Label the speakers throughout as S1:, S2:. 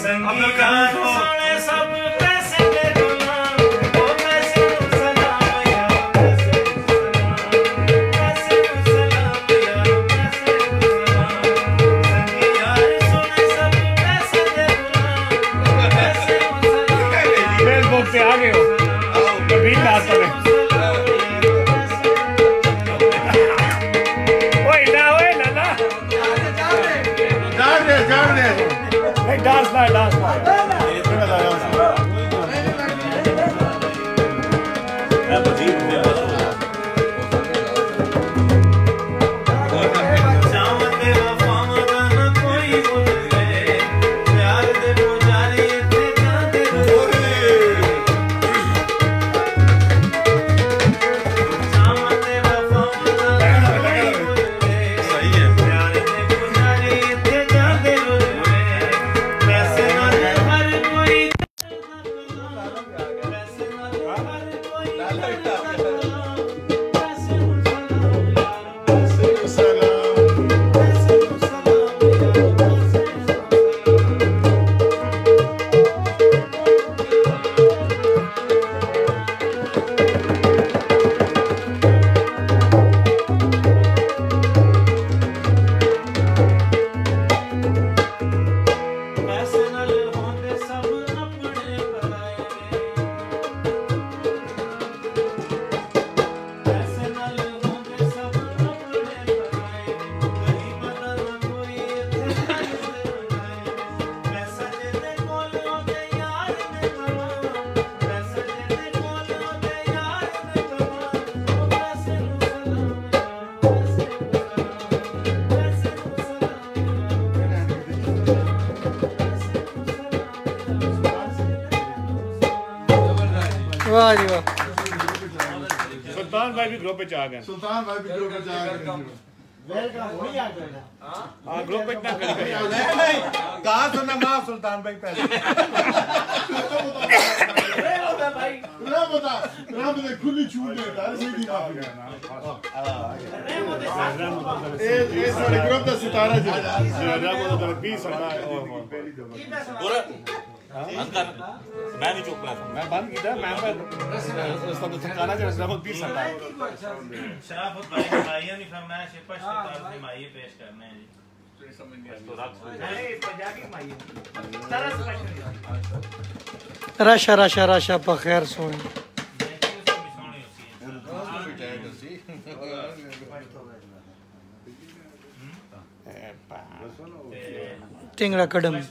S1: वाह जी वाह।
S2: सुल्तान भाई भी ग्रुप पे आ गए।
S3: सुल्तान भाई भी ग्रुप पे आ गए।
S2: वेलकम हो ही आ गए। हां ग्रुप पे इतना कर
S3: नहीं कहा सुनना माफ सुल्तान भाई पहले बता खुली छूट देता है सीधी माफी ये सारे ग्रुप का सितारा जो रामो 20 सरदार
S4: पूरा अंकल मैं भी चुप रहा
S2: मैं बंद किया मैं सब थकाना जो रामो 20 सरदार
S5: शराफत भाई भाइयों ने फरमाइश है पश्चिम की माई पेश करने हैं जी
S1: राशा राशा राशा बखैर सोने टिंगड़ा कदम एक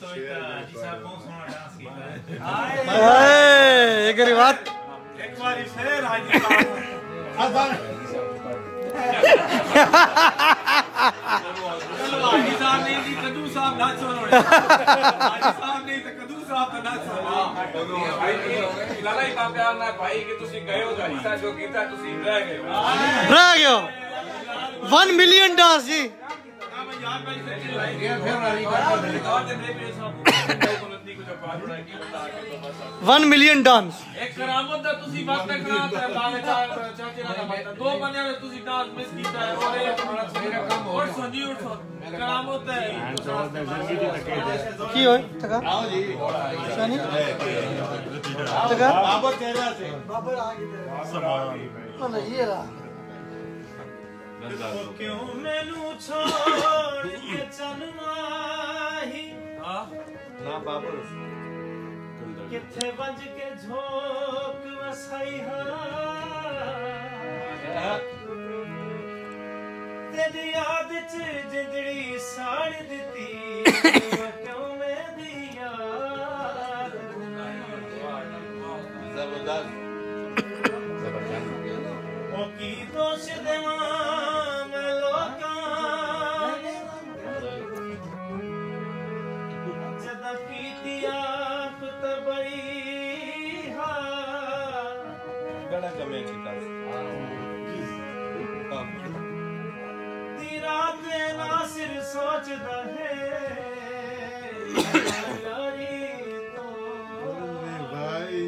S1: बात
S5: एक बार शेर हाजी साहब ने दी कदू साहब नाच सुनो हाजी साहब ने तो कदू साहब तो नाच सुनो लड़ाई का प्यार ना भाई कि ਤੁਸੀਂ ਗਏ ਹੋ ਹਾਜੀ ਸਾਹਿਬ ਜੋ ਕੀਤਾ ਤੁਸੀਂ ਰਹਿ ਗਏ
S1: 1 मिलियन डांस जी 1 मिलियन डांस
S5: एक करामत दा ਤੁਸੀਂ ਵਕਤ ਕਰਾਤਾ ਹੈ ਬਾਗੇ ਚਾਚੇ ਨਾਲ ਬਾਤ ਦੋ ਬੰਦਿਆਂ ਨੇ ਤੁਸੀਂ ਡਾਂਸ ਮਿਸ ਕੀਤਾ ਹੈ ਔਰ ਇਹ ਮੇਰਾ ਕੰਮ ਹੋ ਗਿਆ ਸੰਜੀ ਉਠ करामत है
S1: की होय तका आओ जी सनी तका
S3: बाबर चेहरा से
S1: बाबर आ गए समान ये रहा
S5: क्यों मैनू छोड़ के चल माही
S3: ना बाबर
S5: किथे बज के झोंक वसाई तेरी याद च जिंदड़ी साड़ दिती क्यों मैं दिया
S3: जबरदस्त
S5: ओ की दोष देवा मैं लोकां जदा पीती आप तबई हा
S3: गड़ा कमे चिता
S5: रात नासिर सोचदा है यारी तो
S3: भाई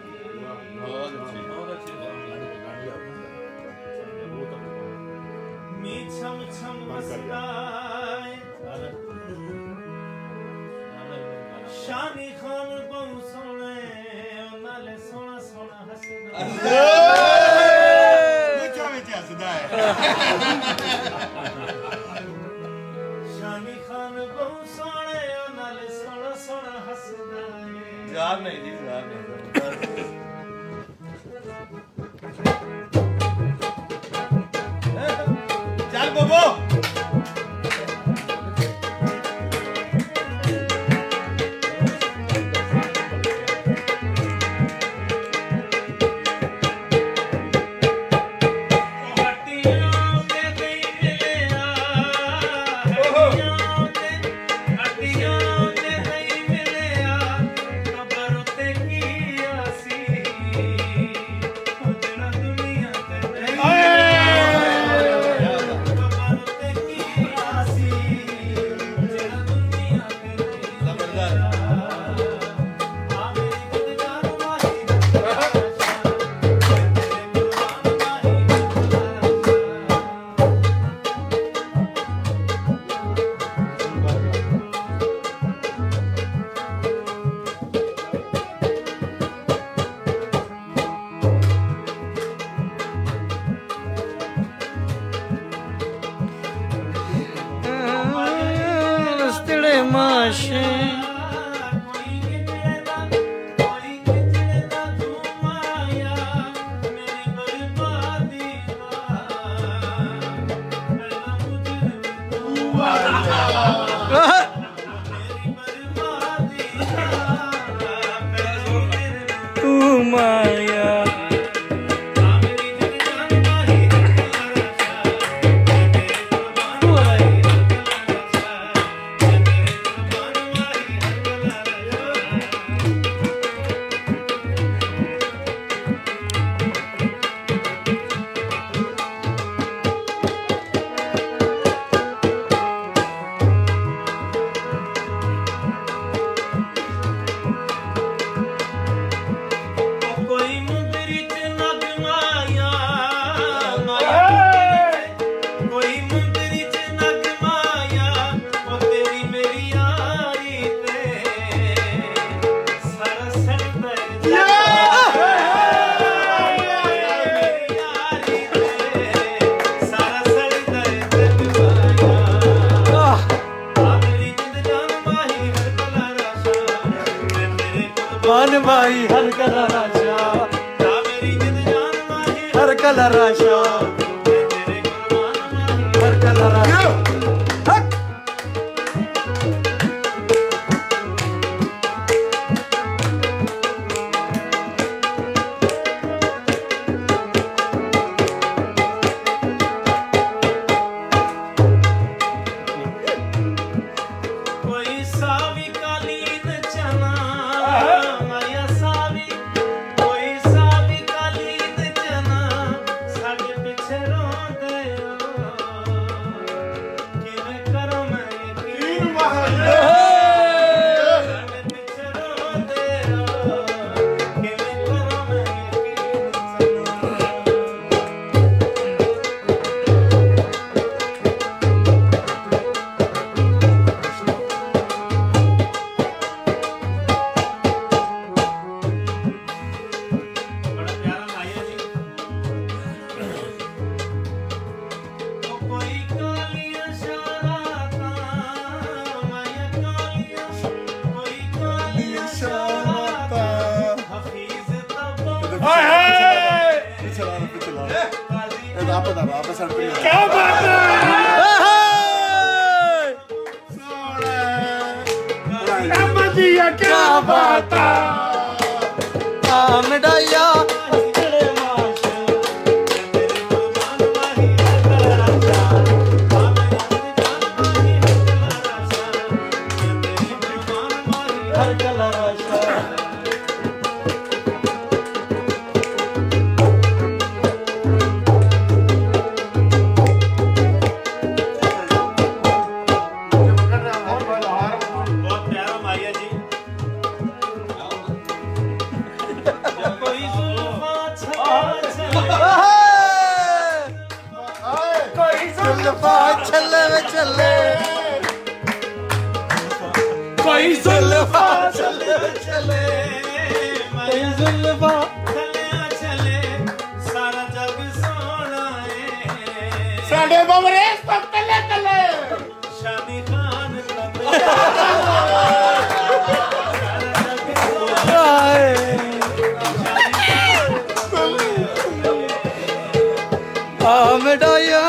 S5: मी छम छम मस्ताए
S6: शानी खान बहु सोने नाले सोना सोना हसदा
S3: मुझे में हसदा है
S6: शानी खान बहु सोने नाले सोना सोना हसदा
S1: जवाब नहीं जी जवाब नहीं चल बबो
S7: भाई हर कला राशा मेरी जिद जान माही हर कला राशा हर कला राशा
S3: क्या बात है क्या बात है
S7: मिठाइया हर कला राशा माई जुल्फा चले चले माई जुल्फा चले सारा जग सोना है
S3: साडे बमरे सब तले तले
S7: शादी खान मिठाइया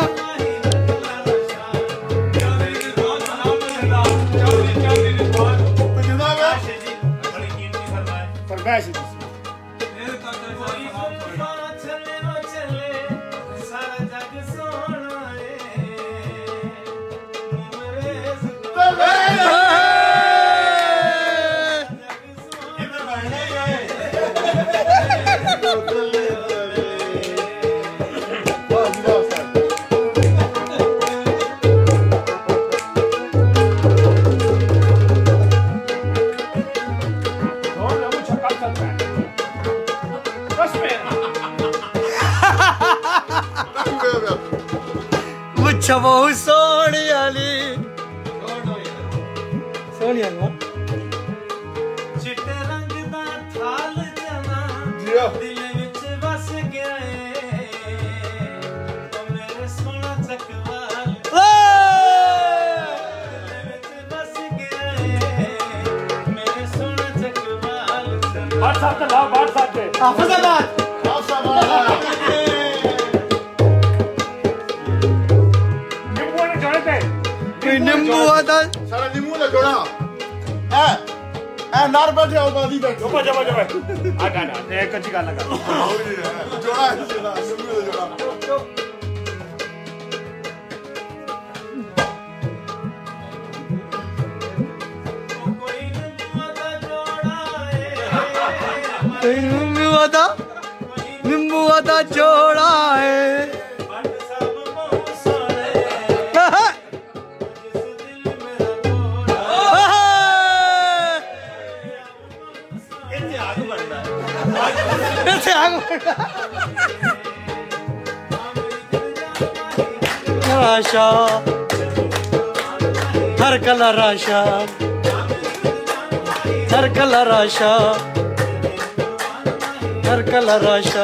S7: मुझे बहुत सोनी आली सोनी आली चिट्टे रंग दा थाल जना दिल विच बस गया ओ मेरे सोना चकवाल दिल विच बस गया मेरे सोना चकवाल
S2: WhatsApp पे लाओ WhatsApp पे
S7: हाफिजाबाद नींबू आता
S3: सारा नींबू ना जोड़ा ए नार बैठे हो बादी बैठो
S2: जब आ एक कच्ची गाना का
S3: जोड़ा नींबू जोड़ा
S7: नींबू आता जोड़ा है राशा हर कला राशा हर कला राशा हर कला राशा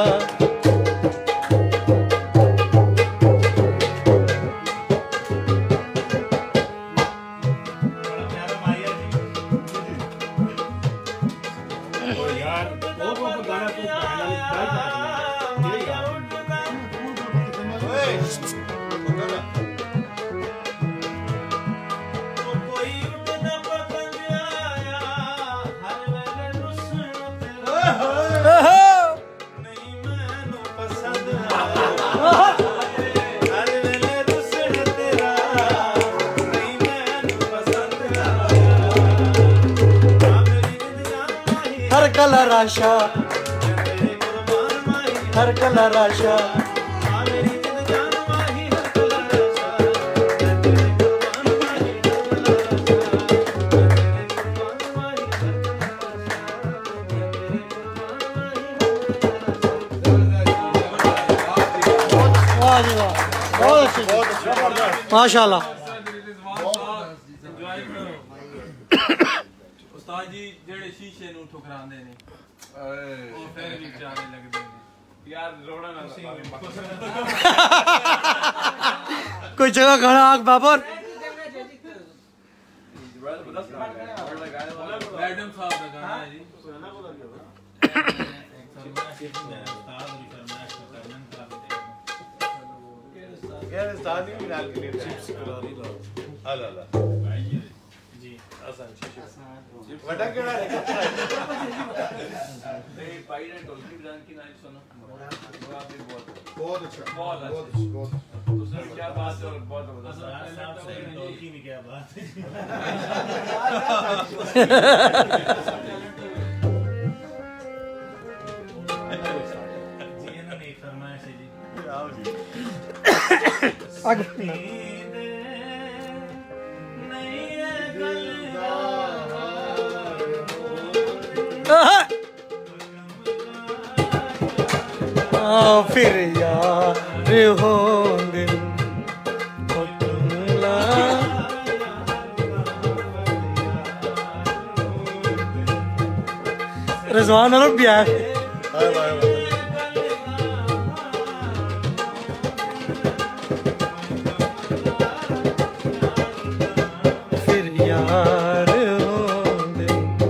S7: हर कला राशा हर कला राशा माशाल्लाह
S5: उस्ताद जी जेड़े शीशे नूं ठुकरांदे ने ओ फिर भी जाने लगदे ने यार रोड़ा ना
S7: कोई जगह खड़ा आग बाबर
S5: मैडम साहब का गाना है जी
S1: यार शादी में डाल के चिप्स कलोरी लो अला अला जी आसान चिप्स वटा केड़ा है
S5: ए पाइरे ढोलकी बजान की नाइट सुनो
S3: बहुत अच्छा
S5: बहुत दूसरी क्या बात है और बहुत
S6: ढोलकी में क्या बात है जी इन्होंने फरमाया है जी आओ जी
S7: फिर यार हो दिन रिजवान और भी है फिर यार होंगे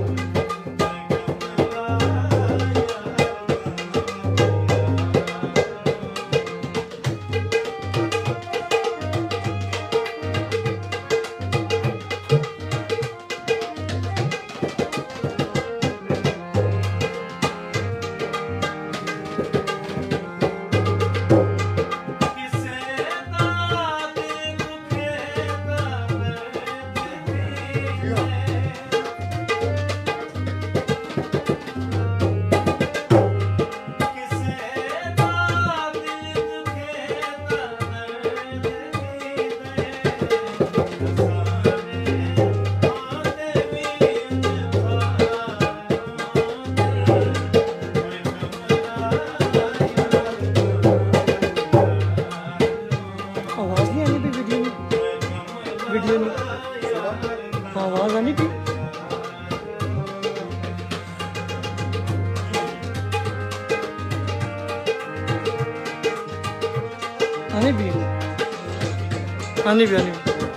S7: वीडियो में आवाज आनी थी आनी भी आनी भी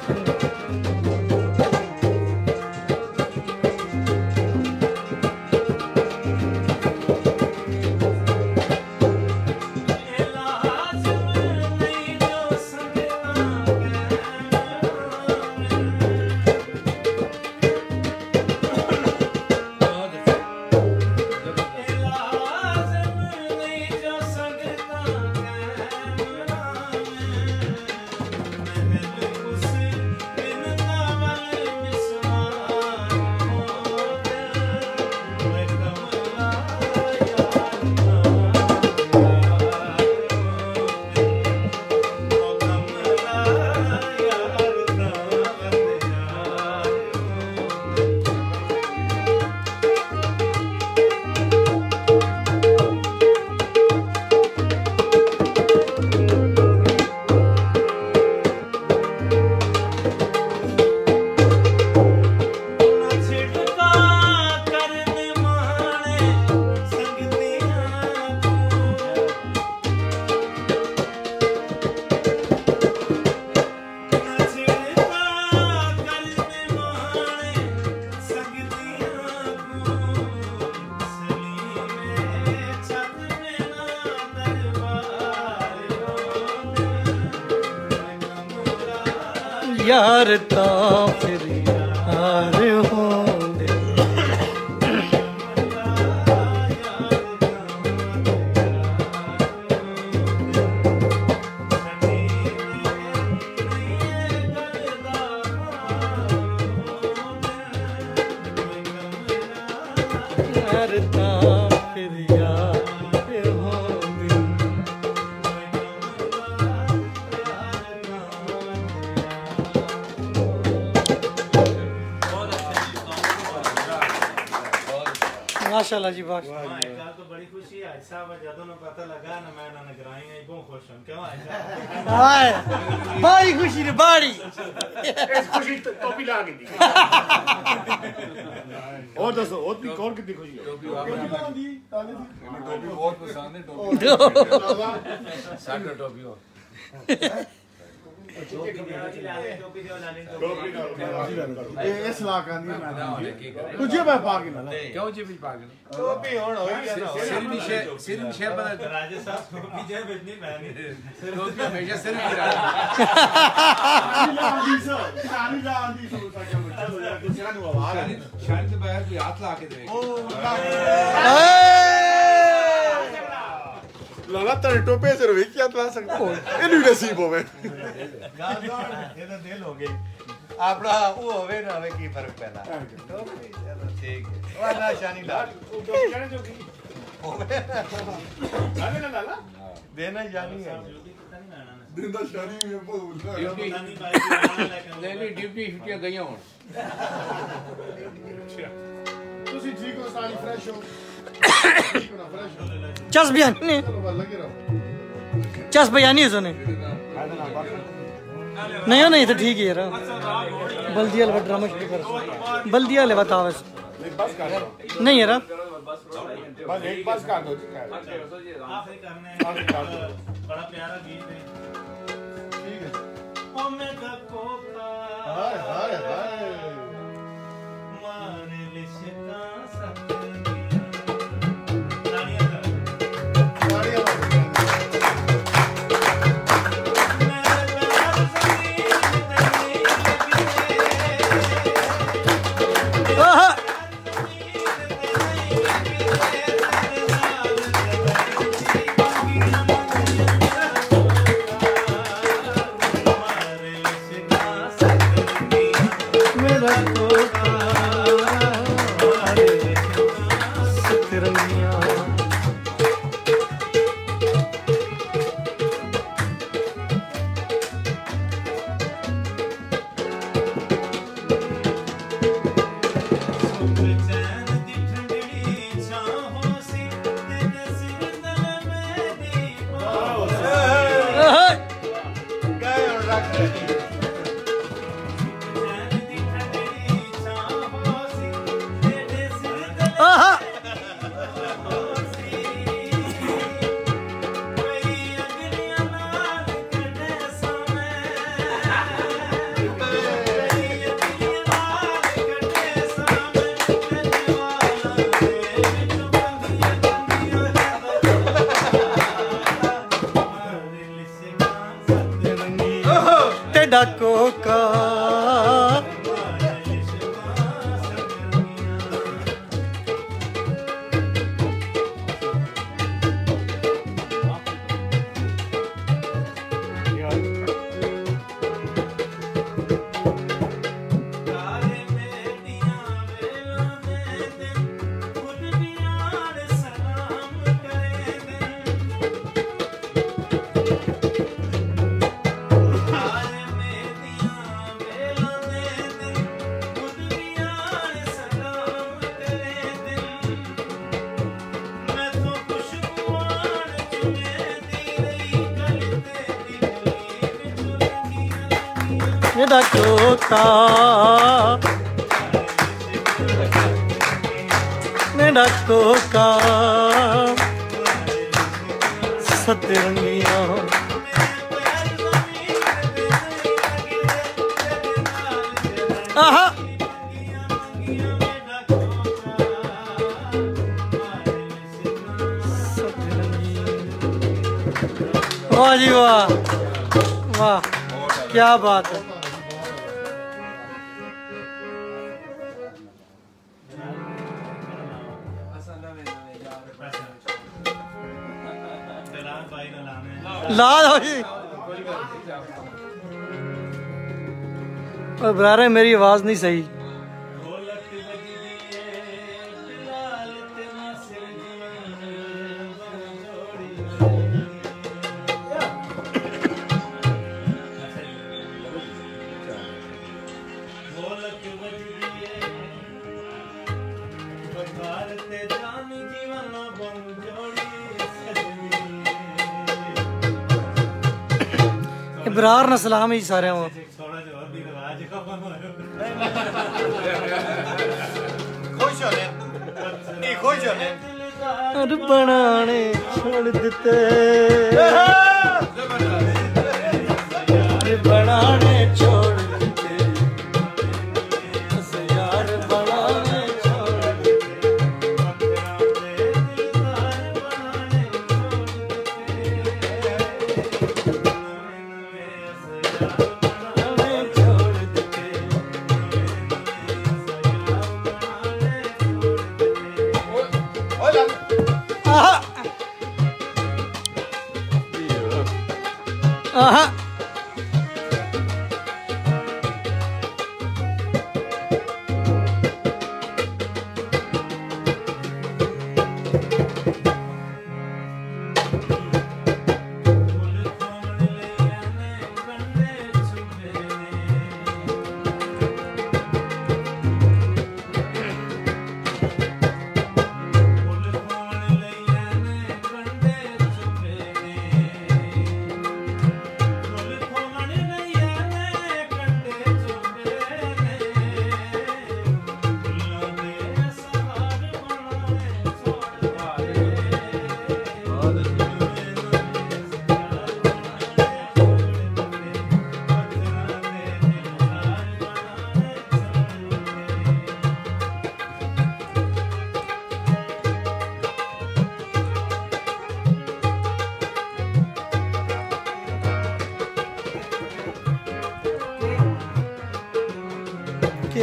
S7: यार ता फिर यार होंगे यार ता फिर यार होंगे माशाल्लाह जी बात
S6: तो बड़ी खुशी है साहब जदों ना पता लगा ना मैं ना नगराई है बहुत खुश हूं क्यों
S7: हाय बड़ी खुशी रे बड़ी
S3: इस खुशी टोपी ला के दी और दसो और भी कौन कितनी खुशी है टोपी बहुत पसंद है टोपी साडा टोपी हो इस लाख आंदी मैं तुझे मैं पा के ना क्यों जी भी पा के टोपी होण होई गया ना सिर निशे बदल
S6: राजा साहब टोपी जे भेजनी मैं नहीं
S3: टोपी हमेशा सिर की रहा शानी ला आंदी सब चलो यार कुछ ना आवाज शानी के बाहर भी हाथ ला के दे लगा तेरे टोपे से रोई क्या ला सकता है ये नहीं नसीब होवे
S6: ये तो दिल हो गई आपड़ा वो होवे ना होवे की फर्क पैदा टोपी चलो ठीक है वाला शानी ला जाने जो की होवे ना लाला देना जानी है देना शानी में बोल नहीं ड्यूटी छुट्टियां गईਆਂ ਹੁਣ ਤੁਸੀਂ ਠੀਕ ਹੋ ਸਾਰੀ ਫਰੈਸ਼ ਹੋ ਠੀਕ ਹੋ ਨਾ ਫਰੈਸ਼ ਹੋ
S7: चस बयानी ने चस बयानी है सुने नहीं हो नहीं तो ठीक है यार बल्दिया वाला ड्रामा शुरू कर बल्दिया वाले बताओ नहीं यार
S5: बस
S3: बस एक पास कर दो जी
S1: आखिरी करने बड़ा प्यारा गीत है ठीक है ओमेगा कोका
S6: हाय हाय हाय
S1: मारे लिशका सब
S7: कोका मेरा कोका मेरा कोका सतरंगिया आहा वाह जी वाह वाह क्या बात है लाल हो जी और बराबर मेरी आवाज नहीं सही बरार न सलाम ही सारे बनाने छोड़ देते बनाने छोड़ देते यार बनाने छोड़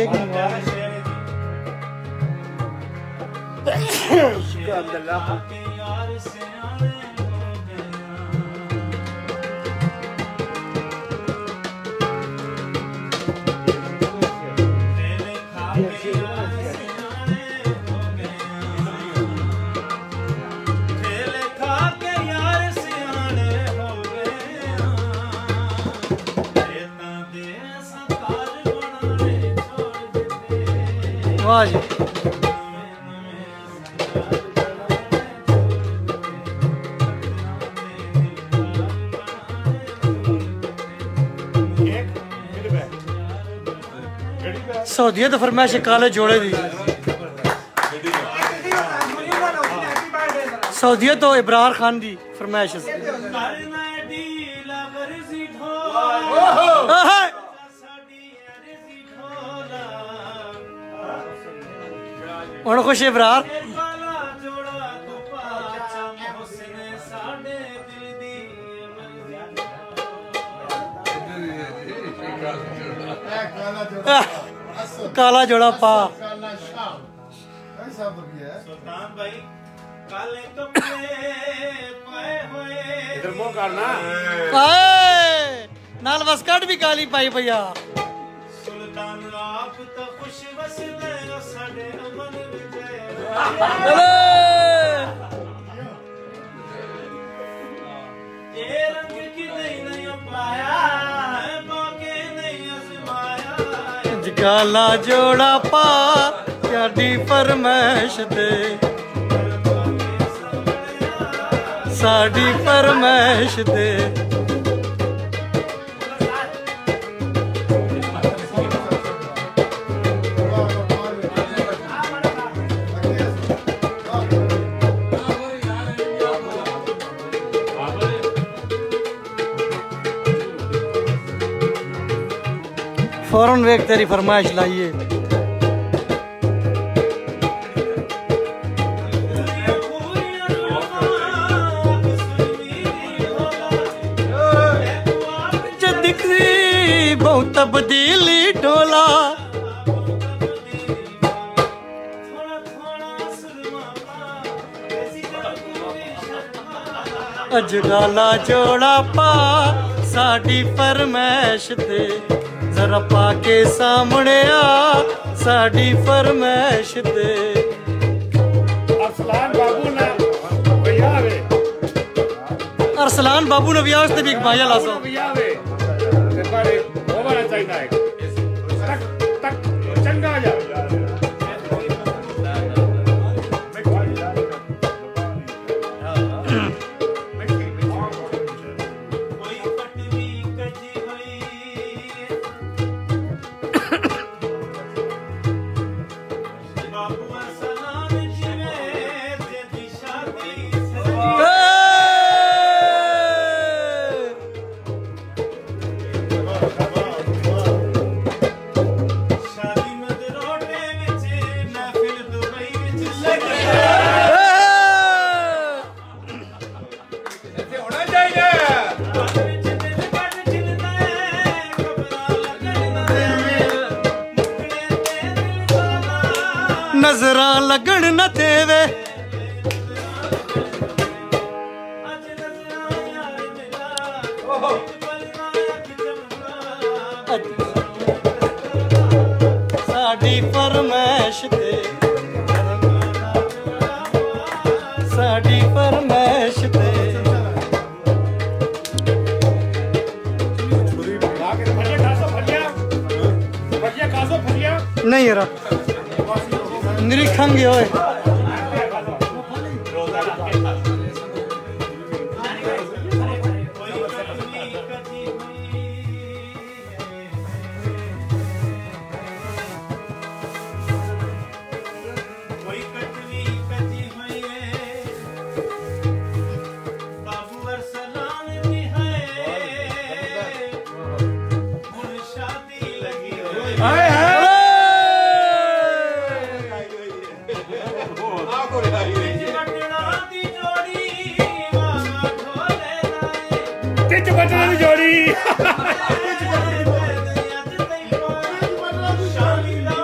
S7: केक मंगवा वाह जी सऊदीया तो फरमाइश काले जोड़े दी सऊदीया तो इब्रार खान दी फरमाइश और खुश इब्रार काला जोड़ा पा
S1: सुल्तान भाई काले कपड़े पाए हुए
S3: इधर मुंह करना
S7: नाल वस्कट भी काली पाई भैया
S1: सुल्तान आप तो खुश वसदे साडे अमन विजय ये रंग की नहीं पाया है बाके नहीं आजमाया
S7: काला जोड़ा पा साडी फरमाइश दे साडी फरमाइश दे फौरन वेख तेरी फरमाइश लाइए बहुत तब्दीली डोला अजगाला जोड़ा पा साडी फरमाइश दे जरा पाके सामने आ साडी फरमाइश दे
S3: अरसलान बाबू ने बियावे
S7: अरसलान बाबू ने ब्याह से भी एक भाई लासो
S3: बियावे ते पर वो वाला चाहिए है तक तक चंगा जा
S7: नजरा लगन न देवे साडी फरमाइश दे साडी फरमाइश दे नहीं यार निरीक्षण होए
S3: जोड़ी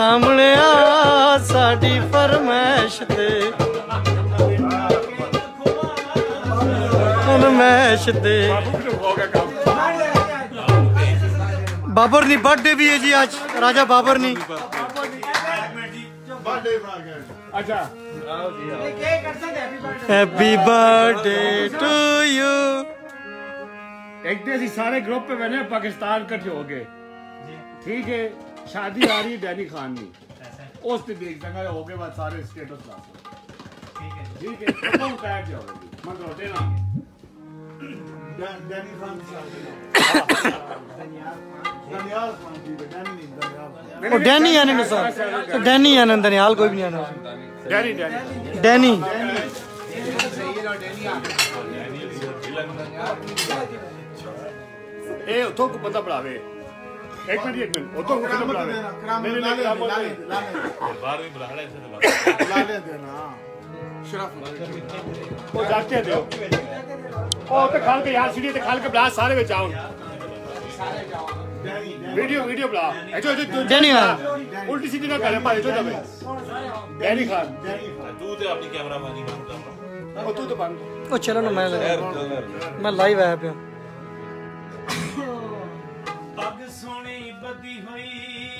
S7: सामने आ साडी फरमैश ते फरमैश ते बाबर नी बर्थडे भी है जी आज राजा बाबर नी
S3: अच्छा
S7: हैप्पी बर्थडे टू यू
S3: एक दिन ਅਸੀਂ ਸਾਰੇ ਗਰੁੱਪ पे बने पाकिस्तान इकट्ठे हो गए ठीक है शादी आ रही है डैनी खान की उस दिन देख संगा हो गए बाद सारे स्टेटस ला ठीक है तुम बैठ जाओ मैं तो देना डैनी खान की शादी दनियाल खान की डैनी नहीं
S7: ओ डैनी आने ने सर डैनी आने दनियाल कोई भी नहीं आना
S3: डैनी
S7: डैनी
S3: ए उतो को पता पड़ावे एक मिनट उतो को पता पड़ावे
S4: बाहर भी बुला ले
S3: ला ले देना शरफ वो जाके दो ओ तो खाल के यार सीढ़ी ते खाल के बुला सारे में जाओ वीडियो बुला जो
S7: डैनी
S3: उल्टी सीधी ना करे भाई जो दबे डैनी खान
S4: तू तो अपनी कैमरा मानी बंद कर
S3: ओ तू तो बंद
S7: ओ चलो ना मैं लाइव आया पे
S1: पग सोनी बदी हुई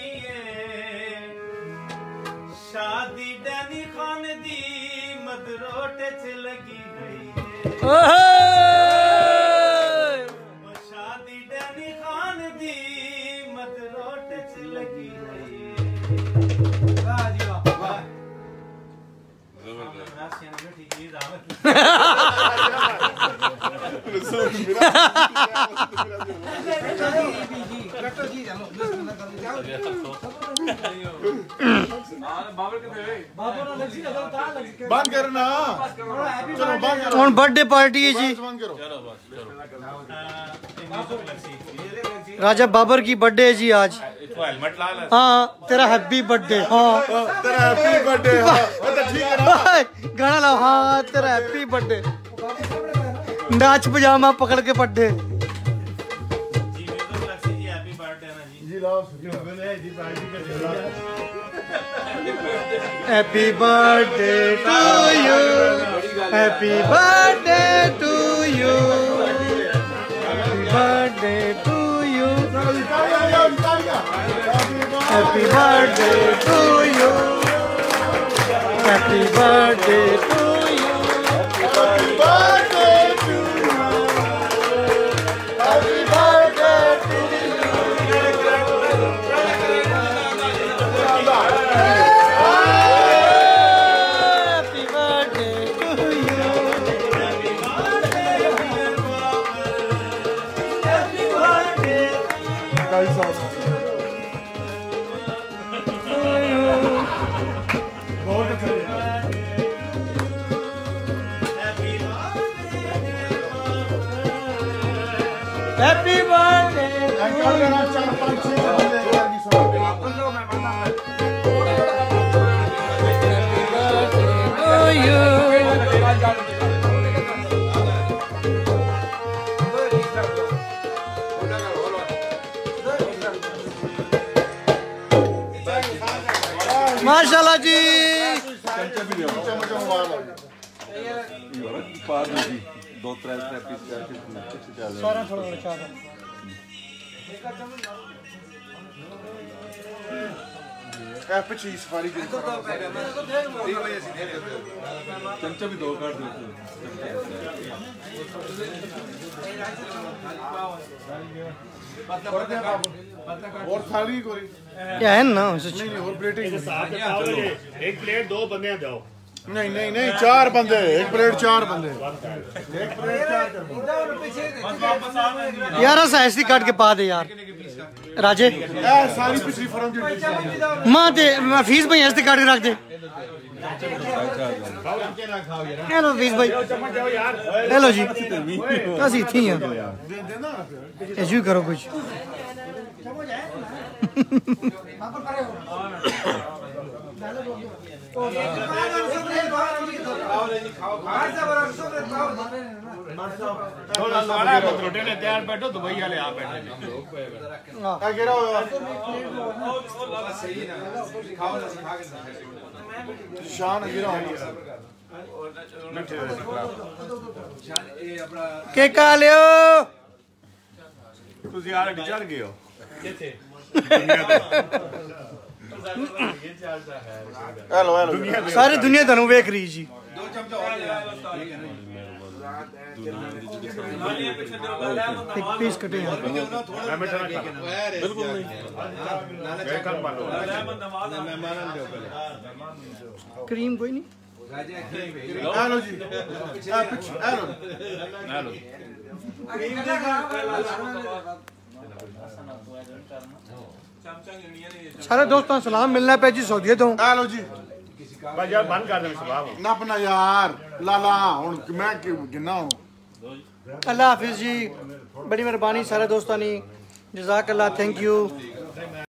S1: शादी डैनी खान दी मदरोटे च लगी गई शादी डैनी खान दी मदरोटे च लगी गई
S3: बंद करना
S7: ਹੁਣ बर्थडे पार्टी है जी राजा बाबर की बर्थडे है जी आज
S4: हेलमेट ला ले
S7: हाँ तेरा हैप्पी बर्थडे हाँ
S3: तेरा हैप्पी बर्थडे हां तो ठीक है ना
S7: गाना लाओ हाँ तेरा हैप्पी बर्थडे नाच पजामा पकड़ के birthday happy birthday to you happy birthday to you birthday to you happy birthday to you happy birthday to you happy birthday to happy birthday to happy birthday माशाल्लाह जी
S6: दो त्रै पीस
S7: सारा थोड़ा चाह
S3: पिछली सफारी की
S6: चमचा भी दो काट दो
S3: और थाली कोई
S7: क्या है ना
S3: नहीं और प्लेट एक प्लेट दो बंदे जाओ नहीं चार बंदे एक प्लेट चार बंदे एक प्लेट चार
S7: यार ऐसी काट के पा दे यार राजे
S3: सारी पिछली फरम
S7: मां दे फीस भाई ऐसे काट के रख दे हेलो फीस भाई हेलो जी कैसी थी ऐसे करो कुछ
S3: रोटे ले तैयार बैठो दुबई वाले आप बैठे
S2: शान गिरा
S7: के का लियो
S3: ਤੁਸੀਂ ਯਾਰ ਚੜ ਗਏ ਹੋ
S2: हेलो हेलो
S7: सारी दुनिया ਤੁਹਾਨੂੰ ਵੇਖ ਰਹੀ ਜੀ एक पीस कटे हैं
S3: ਮੈਂ ਮਿੱਠਾ ਨਾ ਖਾ ਬਿਲਕੁਲ ਨਹੀਂ ਮੈਂ ਕੱਲ ਪਾ ਲਓ
S7: क्रीम कोई नहीं
S2: हेलो जी हेलो
S3: हेलो
S7: सारे दोस्तों सलाम मिलना पे जी सऊदीयत हूँ
S2: हेलो जी
S3: ਬਸ ਯਾਰ ਬੰਦ ਕਰ ਦੇ ਸਵਾਬ
S2: ना अपना यार लाला हुन मैं किन्ना हूं
S7: अल्लाह हाफिज जी बड़ी मेहरबानी सारे दोस्तों ने जज़ाक अल्लाह थैंक यू